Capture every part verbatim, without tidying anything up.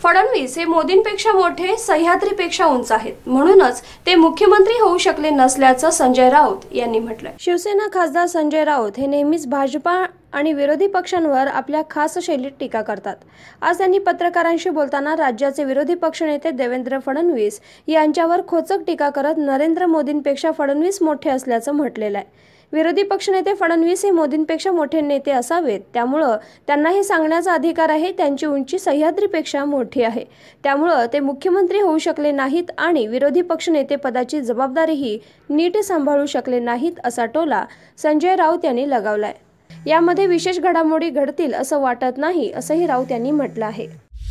फडणवीस हे मोदींपेक्षा मोठे, सह्याद्रीपेक्षा उंच आहेत, म्हणूनच ते मुख्यमंत्री होऊ शकले नसल्याचं संजय राऊत यांनी म्हटलंय। शिवसेना खासदार संजय राऊत हे नेहमीच भाजपा आणि विरोधी पक्षांवर आपल्या खास शैलीत टीका करतात। आज त्यांनी पत्रकारांशी बोलताना राज्याचे विरोधी पक्षनेते देवेंद्र फडणवीस यांच्यावर खोचक टीका करत नरेंद्र मोदींपेक्षा फडणवीस मोठे असल्याचं म्हटलेलं आहे। विरोधी पक्षनेते फडणवीस हे मोदींपेक्षा मोठे नेते असावेत, त्यामुळे त्यांना हे सांगण्याचा अधिकार आहे त्यांची उंची सह्याद्रीपेक्षा मोठी आहे, त्यामुळे ते मुख्यमंत्री होऊ शकले नाहीत आणि विरोधी पक्षनेते पदाची जबाबदारीही नीट सांभाळू शकले नाहीत असा टोला संजय राऊत यांनी लगावलाय। यामध्ये विशेष घडामोडी घडतील असं वाटत नाही असंही राऊत यांनी म्हटलं आहे।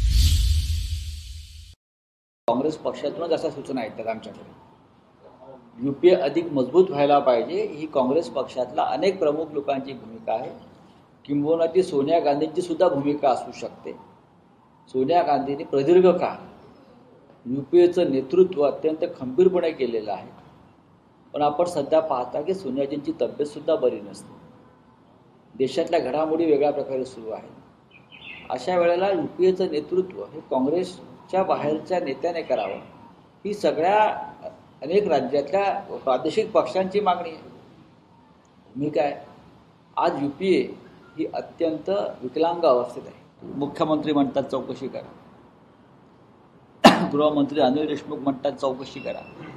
काँग्रेस पक्षातूनच अशा सूचना येतात आमच्याकडे। यूपीए अधिक मजबूत व्हायला पाहिजे ही काँग्रेस पक्षातला अनेक प्रमुख लोकांची भूमिका आहे, किंबहुना ती सोनिया गांधींची सुद्धा भूमिका असू शकते। सोनिया गांधींनी प्रदीर्घ काळ यूपीएचं नेतृत्व अत्यंत खंबीरपणे केलेलं आहे, पण आपण सध्या पाहता की सोनियाजींची तब्येत सुद्धा बरी नसते। देशातल्या घडामोडी वेगळ्या प्रकारे सुरू आहेत। अशा वेळेला यूपीएचं नेतृत्व हे काँग्रेसच्या बाहेरच्या नेत्याने करावं ही सगळ्या अनेक राज्यातल्या प्रादेशिक पक्षांची मागणी आहे। मी काय आज यूपीए ही अत्यंत विकलांग अवस्थेत आहे। मुख्यमंत्री म्हणतात चौकशी करा, गृहमंत्री अनिल देशमुख म्हणतात चौकशी करा,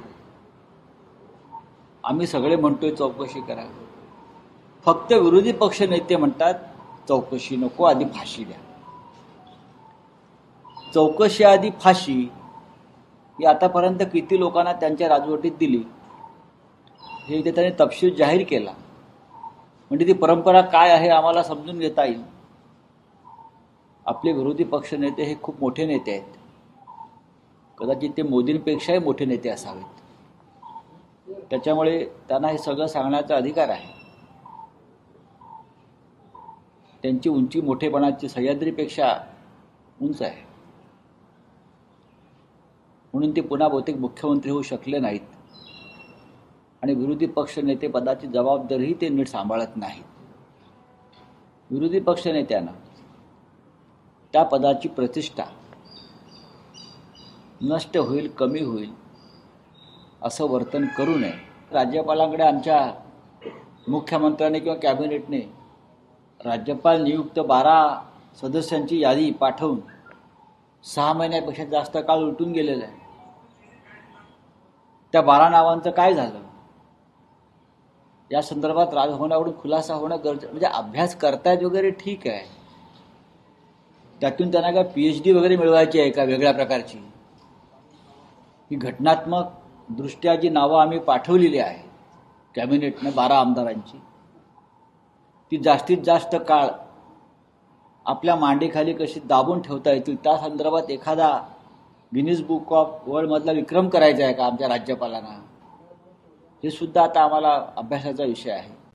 आम्ही सगळे म्हणतोय चौकशी करा। फक्त विरोधी पक्ष नेते म्हणतात चौकशी नको, आधी फाशी द्या। चौकशी आधी फाशी ही आतापर्यंत किती लोकांना त्यांच्या राजवटीत दिली हे इथे त्यांनी तपशील जाहीर केला, म्हणजे ती परंपरा काय आहे आम्हाला समजून घेता येईल। आपले विरोधी पक्ष नेते हे खूप मोठे नेते आहेत, कदाचित ते मोदींपेक्षाही मोठे नेते असावेत, त्याच्यामुळे त्यांना हे सगळं सांगण्याचा अधिकार आहे। त्यांची उंची मोठेपणाची सह्याद्रीपेक्षा उंच आहे, म्हणून ते पुन्हा बहुतेक मुख्यमंत्री होऊ शकले नाहीत आणि विरोधी पक्ष नेते पदाची जबाबदारीही ते नीट सांभाळत नाहीत। विरोधी पक्ष नेत्यांना त्या पदाची प्रतिष्ठा नष्ट होईल, कमी होईल असं वर्तन करू नये। राज्यपालांकडे आमच्या मुख्यमंत्र्यांनी किंवा कॅबिनेटने राज्यपाल नियुक्त बारा सदस्यांची यादी पाठवून सहा महिन्यापेक्षा जास्त काळ उलटून गेलेला आहे। त्या बारा नावांचं काय झालं या संदर्भात राजभवनाकडून खुलासा होणं गरजेचं, म्हणजे अभ्यास करतायत वगैरे ठीक आहे, त्यातून त्यांना काय पीएचडी वगैरे मिळवायची आहे का वेगळ्या प्रकारची? ही घटनात्मक दृष्ट्या जी नावं आम्ही पाठवलेली आहे कॅबिनेटने बारा आमदारांची, ती जास्तीत जास्त काळ आपल्या मांडीखाली कशी दाबून ठेवता येतील त्या संदर्भात एखादा गिनीज बुक ऑफ वर्ल्डमधला विक्रम करायचा आहे का आमच्या राज्यपालांना? हे सुद्धा आता आम्हाला अभ्यासाचा विषय आहे।